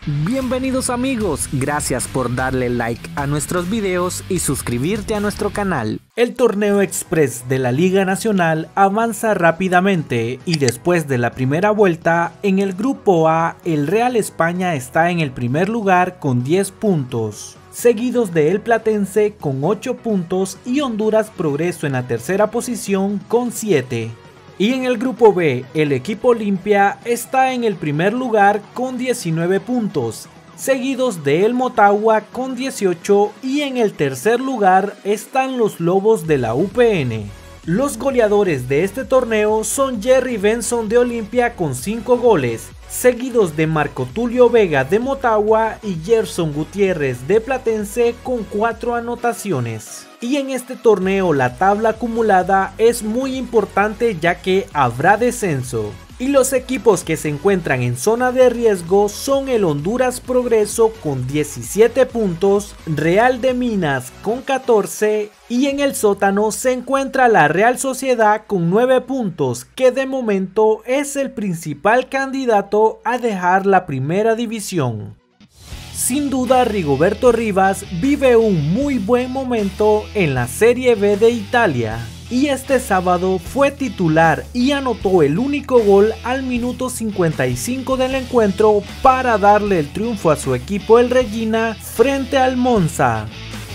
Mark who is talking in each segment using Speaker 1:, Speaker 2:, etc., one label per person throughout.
Speaker 1: Bienvenidos amigos, gracias por darle like a nuestros videos y suscribirte a nuestro canal. El torneo express de la Liga Nacional avanza rápidamente y después de la primera vuelta, en el grupo A, el Real España está en el primer lugar con 10 puntos. Seguidos de El Platense con 8 puntos y Honduras Progreso en la tercera posición con 7. Y en el grupo B, el equipo Olimpia está en el primer lugar con 19 puntos, seguidos de El Motagua con 18 y en el tercer lugar están los Lobos de la UPN. Los goleadores de este torneo son Jerry Benson de Olimpia con 5 goles, seguidos de Marco Tulio Vega de Motagua y Gerson Gutiérrez de Platense con 4 anotaciones. Y en este torneo la tabla acumulada es muy importante ya que habrá descenso. Y los equipos que se encuentran en zona de riesgo son el Honduras Progreso con 17 puntos, Real de Minas con 14 y en el sótano se encuentra la Real Sociedad con 9 puntos, que de momento es el principal candidato a dejar la primera división. Sin duda Rigoberto Rivas vive un muy buen momento en la Serie B de Italia. Y este sábado fue titular y anotó el único gol al minuto 55 del encuentro para darle el triunfo a su equipo el Reggina frente al Monza.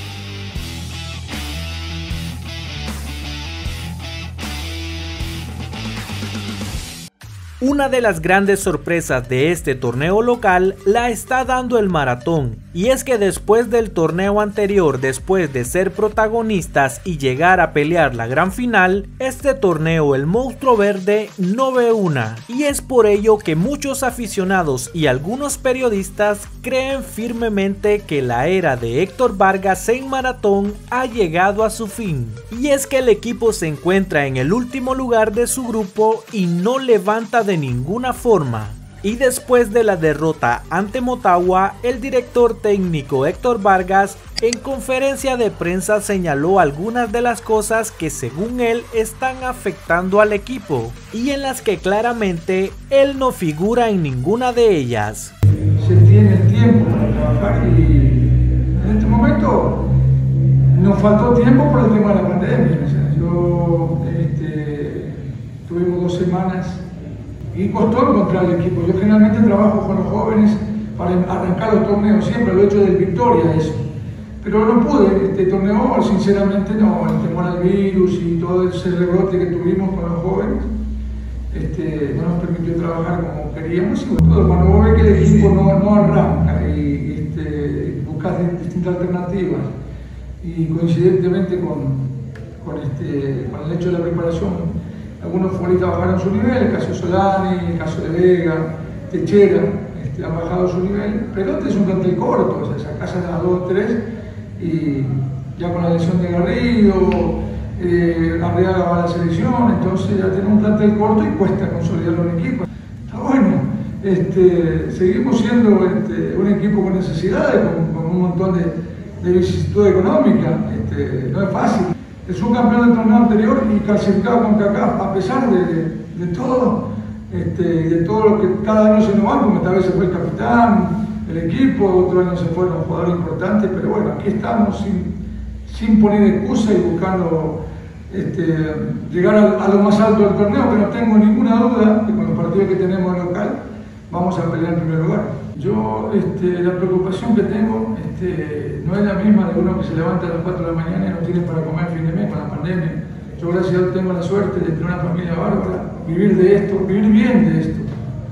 Speaker 1: Una de las grandes sorpresas de este torneo local la está dando el Maratón, y es que después del torneo anterior, después de ser protagonistas y llegar a pelear la gran final, este torneo el Monstruo Verde no ve una, y es por ello que muchos aficionados y algunos periodistas creen firmemente que la era de Héctor Vargas en Maratón ha llegado a su fin, y es que el equipo se encuentra en el último lugar de su grupo y no levanta de ninguna forma. Y después de la derrota ante Motagua, el director técnico Héctor Vargas en conferencia de prensa señaló algunas de las cosas que según él están afectando al equipo y en las que claramente él no figura en ninguna de ellas.
Speaker 2: Se tiene el tiempo para trabajar y en este momento nos faltó tiempo por el tema de la pandemia. O sea, tuvimos 2 semanas y costó encontrar el equipo. Yo generalmente trabajo con los jóvenes para arrancar los torneos, siempre lo he hecho del Victoria eso. Pero no pude, este torneo sinceramente no, el temor al virus y todo ese rebrote que tuvimos con los jóvenes no nos permitió trabajar como queríamos. Y todo, cuando vos ves que el equipo no arranca y buscas distintas alternativas y coincidentemente con el hecho de la preparación, algunos futbolistas bajaron su nivel, el caso de Solani, el caso de Vega, Techera, han bajado su nivel, pero este es un plantel corto, o sea, sacás a 2 o 3 y ya con la lesión de Garrido, Arriaga va a la selección, entonces ya tenemos un plantel corto y cuesta consolidarlo en equipo. Está bueno, seguimos siendo un equipo con necesidades, con un montón de vicisitud económica, no es fácil. Es un campeón del torneo anterior y clasificado con CACAF, a pesar de todo, de todo lo que cada año se nos va, como esta vez se fue el capitán, el equipo, otro año se fueron los jugadores importantes, pero bueno, aquí estamos sin poner excusa y buscando llegar a lo más alto del torneo, que no tengo ninguna duda que con los partidos que tenemos en local vamos a pelear en primer lugar. Yo, la preocupación que tengo no es la misma de uno que se levanta a las 4 de la mañana y no tiene para comer fin de mes con la pandemia. Yo, gracias a Dios, tengo la suerte de tener una familia bárbara, vivir de esto, vivir bien de esto.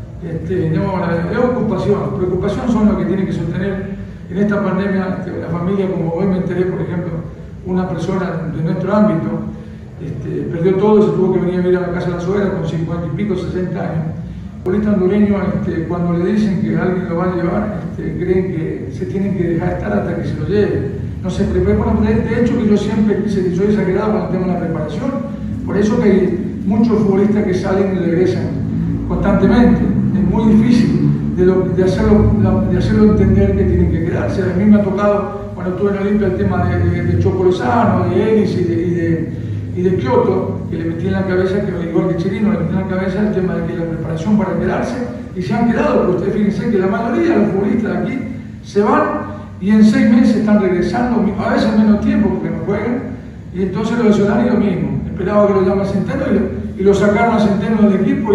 Speaker 2: Es ocupación. Preocupación son lo que tienen que sostener en esta pandemia la familia, como hoy me enteré, por ejemplo, una persona de nuestro ámbito perdió todo, se tuvo que venir a vivir a la casa de la suegra con 50 y pico, 60 años. El futbolista hondureño, cuando le dicen que alguien lo va a llevar, creen que se tienen que dejar estar hasta que se lo lleve. No se prepara. Bueno, de hecho, que yo siempre quise que soy exagerado con el tema de la preparación. Por eso que hay muchos futbolistas que salen y regresan constantemente. Es muy difícil de hacerlo entender que tienen que quedarse. A mí me ha tocado, cuando estuve en Olimpia, el tema de Choco Lozano, de Elis y de Kioto, que le metí en la cabeza, que igual que Chirino, le metí en la cabeza el tema de que la preparación para quedarse, y se han quedado, pero ustedes fíjense que la mayoría de los futbolistas de aquí, se van y en 6 meses están regresando, a veces menos tiempo porque no juegan, y entonces lo de Solari lo mismo, esperaba que lo llame a Centeno y lo sacaron a Centeno del equipo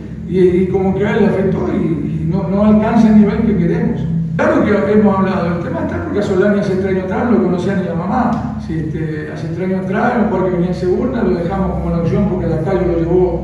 Speaker 2: y como que a él le afectó y no alcanza el nivel que queremos. Claro que hemos hablado, el tema está porque a Solani hace 3 años atrás no lo conocía ni la mamá. Hace 3 años atrás, en un jugador que venía en segunda, lo dejamos como la opción porque la calle lo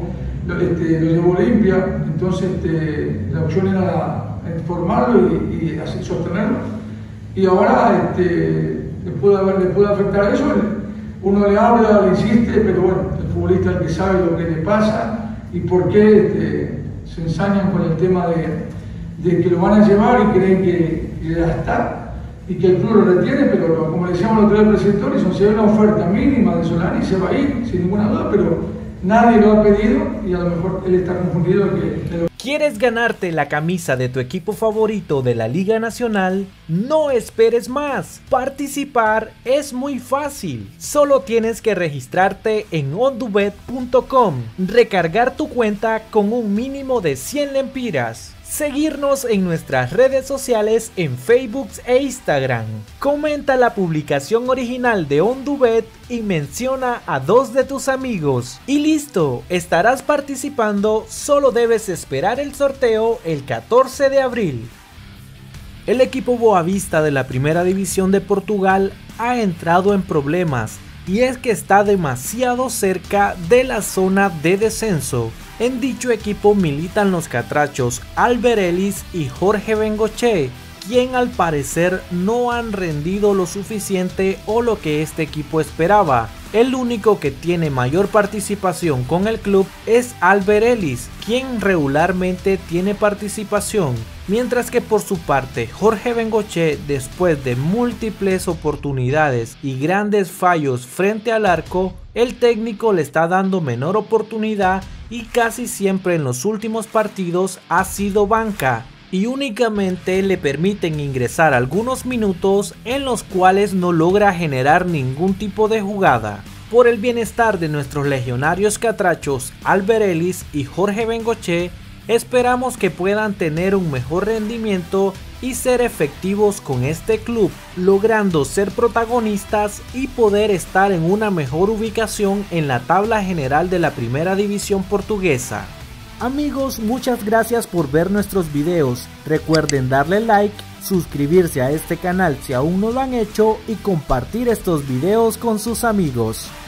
Speaker 2: llevó Olimpia, entonces la opción era formarlo y así sostenerlo. Y ahora le puede afectar eso, uno le habla, le insiste, pero bueno, el futbolista es el que sabe lo que le pasa y por qué se ensañan con el tema de que lo van a llevar y creen que ya está y que el club lo retiene, pero como le decíamos los tres preceptores, si hay una oferta mínima de Solani se va a ir, sin ninguna duda, pero nadie lo ha pedido y a lo mejor él está confundido.
Speaker 1: ¿Quieres ganarte la camisa de tu equipo favorito de la Liga Nacional? No esperes más. Participar es muy fácil. Solo tienes que registrarte en ondubet.com, recargar tu cuenta con un mínimo de 100 lempiras, seguirnos en nuestras redes sociales en Facebook e Instagram, comenta la publicación original de OnduBet y menciona a 2 de tus amigos y listo, estarás participando. Solo debes esperar el sorteo el 14 de abril. El equipo Boavista de la Primera División de Portugal ha entrado en problemas y es que está demasiado cerca de la zona de descenso. En dicho equipo militan los catrachos Albert Ellis y Jorge Bengoche, quien al parecer no han rendido lo suficiente o lo que este equipo esperaba. El único que tiene mayor participación con el club es Albert Ellis, quien regularmente tiene participación, mientras que por su parte Jorge Bengoche, después de múltiples oportunidades y grandes fallos frente al arco, el técnico le está dando menor oportunidad y casi siempre en los últimos partidos ha sido banca y únicamente le permiten ingresar algunos minutos en los cuales no logra generar ningún tipo de jugada. Por el bienestar de nuestros legionarios catrachos Albert Ellis y Jorge Bengoche, esperamos que puedan tener un mejor rendimiento y ser efectivos con este club, logrando ser protagonistas y poder estar en una mejor ubicación en la tabla general de la Primera División Portuguesa. Amigos, muchas gracias por ver nuestros videos. Recuerden darle like, suscribirse a este canal si aún no lo han hecho y compartir estos videos con sus amigos.